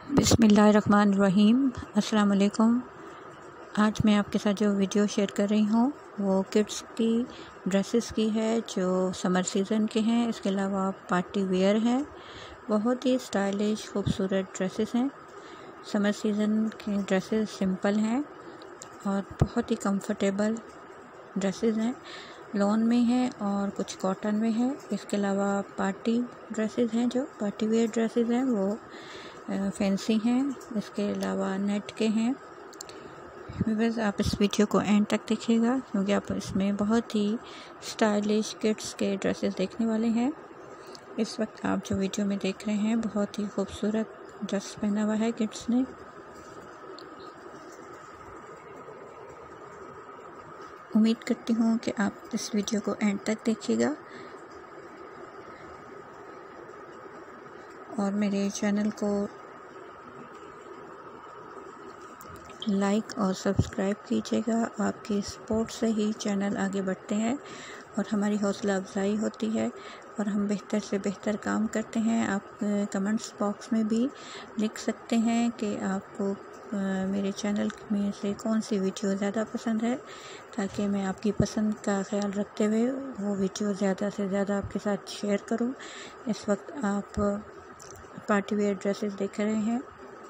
बिस्मिल्लाहिर्रहमानिर्रहीम। अस्सलाम वालेकुम। आज मैं आपके साथ जो वीडियो शेयर कर रही हूँ वो किड्स की ड्रेसेस की है जो समर सीज़न के हैं। इसके अलावा पार्टी वेयर है। बहुत ही स्टाइलिश खूबसूरत ड्रेसेस हैं। समर सीज़न की ड्रेसेस सिंपल हैं और बहुत ही कंफर्टेबल ड्रेसेस हैं। लॉन में है और कुछ कॉटन में है। इसके अलावा पार्टी ड्रेसेस हैं, जो पार्टी वेयर ड्रेसेस हैं वो फैंसी हैं। इसके अलावा नेट के हैं। बस आप इस वीडियो को एंड तक देखिएगा क्योंकि आप इसमें बहुत ही स्टाइलिश किड्स के ड्रेसेस देखने वाले हैं। इस वक्त आप जो वीडियो में देख रहे हैं बहुत ही खूबसूरत ड्रेस पहना हुआ है किड्स ने। उम्मीद करती हूँ कि आप इस वीडियो को एंड तक देखिएगा और मेरे चैनल को लाइक और सब्सक्राइब कीजिएगा। आपकी सपोर्ट से ही चैनल आगे बढ़ते हैं और हमारी हौसला अफजाई होती है और हम बेहतर से बेहतर काम करते हैं। आप कमेंट्स बॉक्स में भी लिख सकते हैं कि आपको मेरे चैनल में से कौन सी वीडियो ज़्यादा पसंद है, ताकि मैं आपकी पसंद का ख्याल रखते हुए वो वीडियो ज़्यादा से ज़्यादा आपके साथ शेयर करूं। इस वक्त आप पार्टी वेयर ड्रेसेस देख रहे हैं,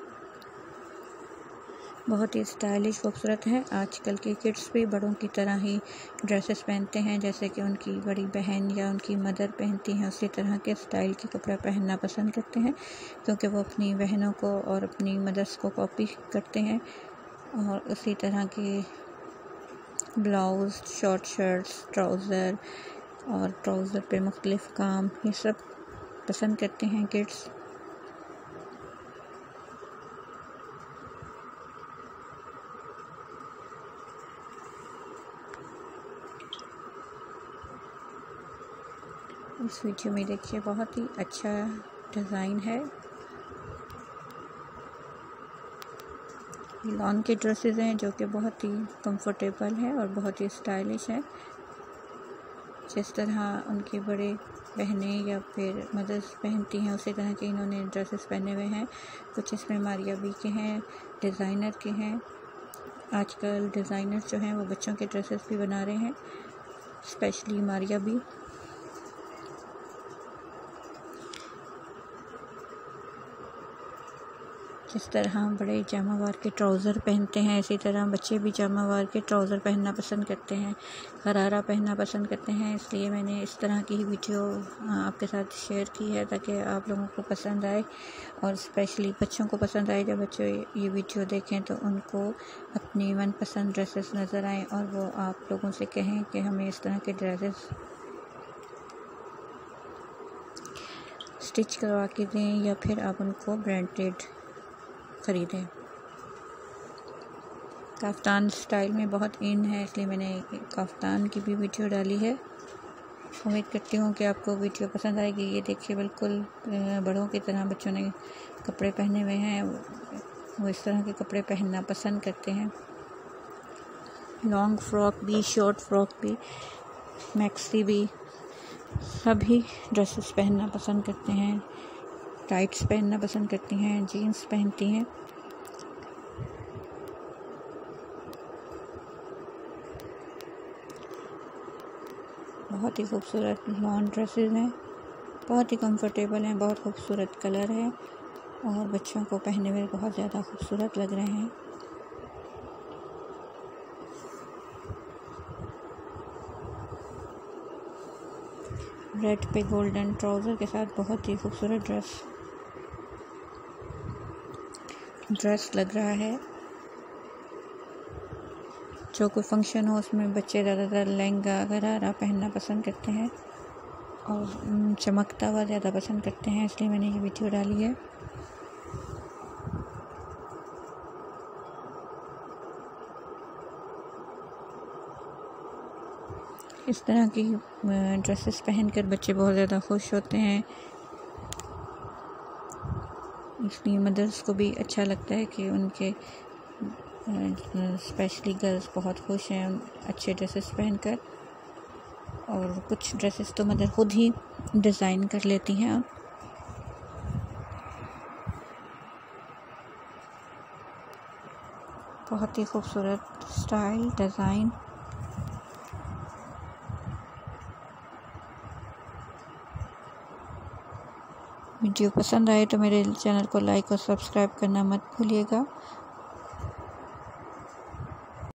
बहुत ही स्टाइलिश खूबसूरत है। आजकल के किड्स भी बड़ों की तरह ही ड्रेसेस पहनते हैं, जैसे कि उनकी बड़ी बहन या उनकी मदर पहनती हैं उसी तरह के स्टाइल के कपड़े पहनना पसंद करते हैं, क्योंकि वो अपनी बहनों को और अपनी मदर्स को कॉपी करते हैं और उसी तरह के ब्लाउज़, शॉर्ट शर्ट्स, ट्राउज़र और ट्राउज़र पे मुख्तलिफ़ काम, ये सब पसंद करते हैं किड्स। इस वीडियो में देखिए बहुत ही अच्छा डिज़ाइन है। लॉन के ड्रेसेस हैं जो कि बहुत ही कंफर्टेबल है और बहुत ही स्टाइलिश है। जिस तरह उनकी बड़े बहनें या फिर मदर्स पहनती हैं उसी तरह के इन्होंने ड्रेसेस पहने हुए हैं। कुछ इसमें मारिया बी के हैं, डिज़ाइनर के हैं। आजकल डिज़ाइनर जो हैं वो बच्चों के ड्रेसेस भी बना रहे हैं, स्पेशली मारिया बी। जिस तरह बड़े जामावार के ट्राउज़र पहनते हैं इसी तरह बच्चे भी जामावार के ट्राउज़र पहनना पसंद करते हैं, गरारा पहनना पसंद करते हैं। इसलिए मैंने इस तरह की वीडियो आपके साथ शेयर की है ताकि आप लोगों को पसंद आए और स्पेशली बच्चों को पसंद आए। जब बच्चे ये वीडियो देखें तो उनको अपनी मनपसंद ड्रेसेस नज़र आएँ और वो आप लोगों से कहें कि हमें इस तरह के ड्रेसेस स्टिच करवा के दें या फिर आप उनको ब्रांडेड ख़रीदें। काफ्तान स्टाइल में बहुत इन है, इसलिए मैंने काफ्तान की भी वीडियो डाली है। उम्मीद करती हूँ कि आपको वीडियो पसंद आएगी। ये देखिए बिल्कुल बड़ों की तरह बच्चों ने कपड़े पहने हुए हैं, वो इस तरह के कपड़े पहनना पसंद करते हैं। लॉन्ग फ्रॉक भी, शॉर्ट फ्रॉक भी, मैक्सी भी, सभी ड्रेसेस पहनना पसंद करते हैं। टाइट्स पहनना पसंद करती हैं, जीन्स पहनती हैं। बहुत ही खूबसूरत लॉन ड्रेसेस हैं, बहुत ही कंफर्टेबल हैं, बहुत खूबसूरत कलर है और बच्चों को पहने में बहुत ज़्यादा खूबसूरत लग रहे हैं। रेड पे गोल्डन ट्राउज़र के साथ बहुत ही खूबसूरत ड्रेस लग रहा है। जो कोई फंक्शन हो उसमें बच्चे ज़्यादातर लहंगा गरारा पहनना पसंद करते हैं और चमकता हुआ ज़्यादा पसंद करते हैं, इसलिए मैंने ये वीडियो डाली है। इस तरह की ड्रेसेस पहनकर बच्चे बहुत ज़्यादा खुश होते हैं, इसलिए मदर्स को भी अच्छा लगता है कि उनके स्पेशली गर्ल्स बहुत खुश हैं अच्छे ड्रेसेस पहनकर। और कुछ ड्रेसेस तो मदर खुद ही डिज़ाइन कर लेती हैं। बहुत ही खूबसूरत स्टाइल डिज़ाइन। वीडियो पसंद आए तो मेरे चैनल को लाइक और सब्सक्राइब करना मत भूलिएगा।